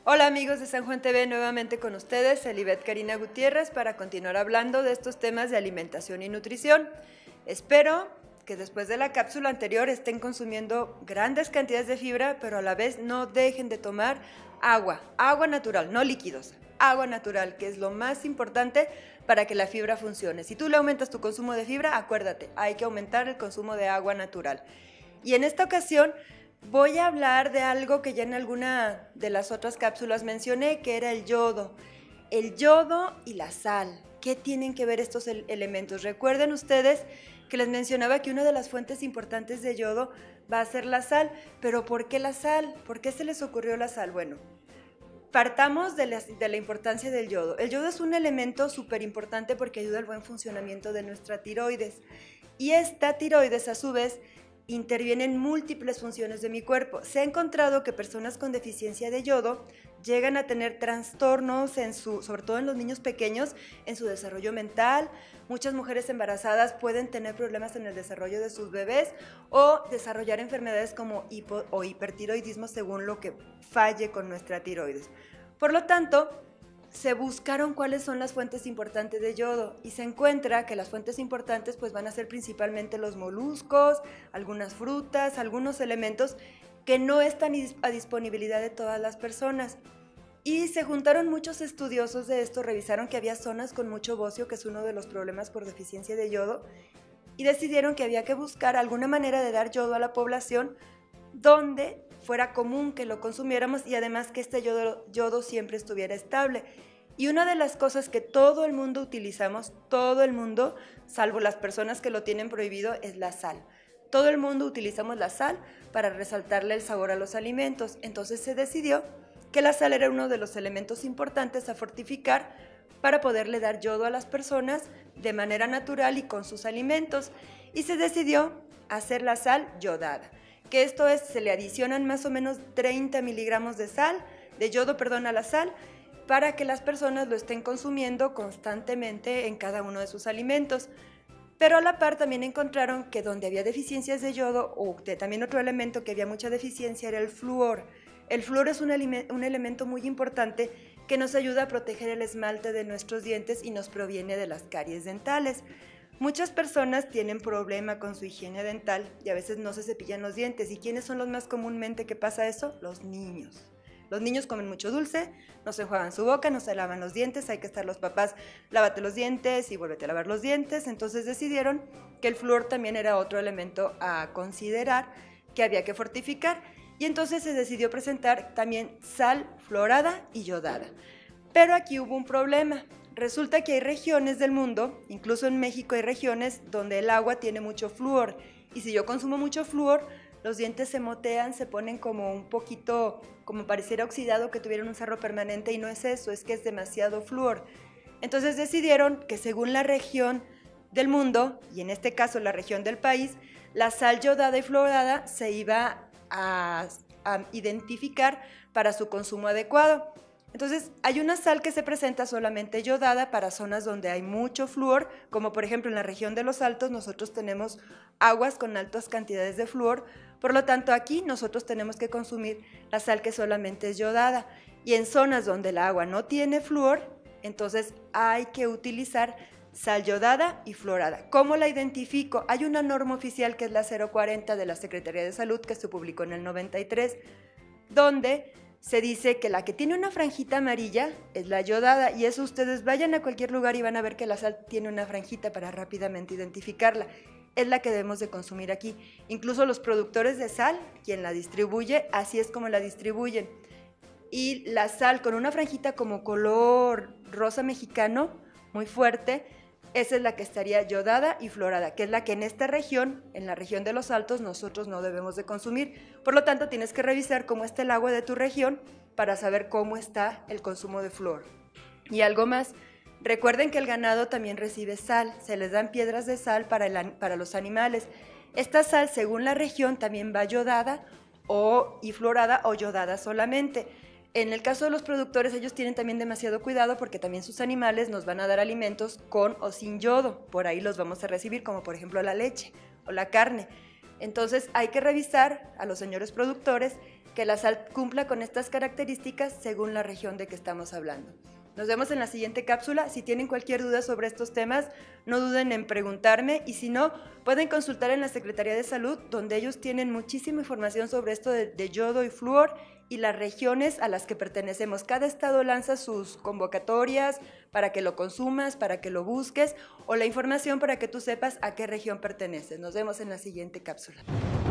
Hola amigos de San Juan TV, nuevamente con ustedes, Elibet Karina Gutiérrez, para continuar hablando de estos temas de alimentación y nutrición. Espero que después de la cápsula anterior estén consumiendo grandes cantidades de fibra, pero a la vez no dejen de tomar agua natural, no líquidos, agua natural, que es lo más importante para que la fibra funcione. Si tú le aumentas tu consumo de fibra, acuérdate, hay que aumentar el consumo de agua natural. Y en esta ocasión voy a hablar de algo que ya en alguna de las otras cápsulas mencioné, que era el yodo. El yodo y la sal. ¿Qué tienen que ver estos elementos? Recuerden ustedes que les mencionaba que una de las fuentes importantes de yodo va a ser la sal. ¿Pero por qué la sal? ¿Por qué se les ocurrió la sal? Bueno, partamos de la importancia del yodo. El yodo es un elemento súper importante porque ayuda al buen funcionamiento de nuestra tiroides. Y esta tiroides, a su vez, interviene en múltiples funciones de mi cuerpo. Se ha encontrado que personas con deficiencia de yodo llegan a tener trastornos, sobre todo en los niños pequeños, en su desarrollo mental. Muchas mujeres embarazadas pueden tener problemas en el desarrollo de sus bebés o desarrollar enfermedades como hipertiroidismo según lo que falle con nuestra tiroides. Por lo tanto, se buscaron cuáles son las fuentes importantes de yodo y se encuentra que las fuentes importantes pues van a ser principalmente los moluscos, algunas frutas, algunos elementos que no están a disponibilidad de todas las personas. Y se juntaron muchos estudiosos de esto, revisaron que había zonas con mucho bocio, que es uno de los problemas por deficiencia de yodo, y decidieron que había que buscar alguna manera de dar yodo a la población donde fuera común que lo consumiéramos y además que este yodo siempre estuviera estable. Y una de las cosas que todo el mundo utilizamos, todo el mundo, salvo las personas que lo tienen prohibido, es la sal. Todo el mundo utilizamos la sal para resaltarle el sabor a los alimentos. Entonces se decidió que la sal era uno de los elementos importantes a fortificar para poderle dar yodo a las personas de manera natural y con sus alimentos. Y se decidió hacer la sal yodada, que esto es, se le adicionan más o menos 30 miligramos de yodo a la sal, para que las personas lo estén consumiendo constantemente en cada uno de sus alimentos. Pero a la par también encontraron que donde había deficiencias de yodo, también otro elemento que había mucha deficiencia era el flúor. El flúor es un elemento muy importante que nos ayuda a proteger el esmalte de nuestros dientes y nos proviene de las caries dentales. Muchas personas tienen problema con su higiene dental y a veces no se cepillan los dientes. ¿Y quiénes son los más comúnmente que pasa eso? Los niños. Los niños comen mucho dulce, no se enjuagan su boca, no se lavan los dientes, hay que estar los papás, lávate los dientes y vuélvete a lavar los dientes. Entonces decidieron que el flúor también era otro elemento a considerar que había que fortificar. Y entonces se decidió presentar también sal fluorada y yodada. Pero aquí hubo un problema. Resulta que hay regiones del mundo, incluso en México hay regiones donde el agua tiene mucho flúor. Y si yo consumo mucho flúor, los dientes se motean, se ponen como un poquito, como pareciera oxidado que tuvieran un sarro permanente, y no es eso, es que es demasiado flúor. Entonces decidieron que según la región del mundo, y en este caso la región del país, la sal yodada y fluorada se iba a identificar para su consumo adecuado. Entonces, hay una sal que se presenta solamente yodada para zonas donde hay mucho flúor, como por ejemplo en la región de los Altos nosotros tenemos aguas con altas cantidades de flúor, por lo tanto aquí nosotros tenemos que consumir la sal que solamente es yodada. Y en zonas donde el agua no tiene flúor, entonces hay que utilizar sal yodada y fluorada. ¿Cómo la identifico? Hay una norma oficial que es la 040 de la Secretaría de Salud que se publicó en el 93, donde se dice que la que tiene una franjita amarilla es la yodada, y eso ustedes vayan a cualquier lugar y van a ver que la sal tiene una franjita para rápidamente identificarla. Es la que debemos de consumir aquí. Incluso los productores de sal, quien la distribuye, así es como la distribuyen. Y la sal con una franjita como color rosa mexicano, muy fuerte, esa es la que estaría yodada y fluorada, que es la que en esta región, en la región de los Altos, nosotros no debemos de consumir. Por lo tanto, tienes que revisar cómo está el agua de tu región para saber cómo está el consumo de flúor. Y algo más, recuerden que el ganado también recibe sal, se les dan piedras de sal para los animales. Esta sal, según la región, también va yodada y fluorada o yodada solamente. En el caso de los productores, ellos tienen también demasiado cuidado porque también sus animales nos van a dar alimentos con o sin yodo. Por ahí los vamos a recibir, como por ejemplo la leche o la carne. Entonces hay que revisar a los señores productores que la sal cumpla con estas características según la región de que estamos hablando. Nos vemos en la siguiente cápsula. Si tienen cualquier duda sobre estos temas, no duden en preguntarme, y si no, pueden consultar en la Secretaría de Salud, donde ellos tienen muchísima información sobre esto de yodo y flúor y las regiones a las que pertenecemos. Cada estado lanza sus convocatorias para que lo consumas, para que lo busques, o la información para que tú sepas a qué región perteneces. Nos vemos en la siguiente cápsula.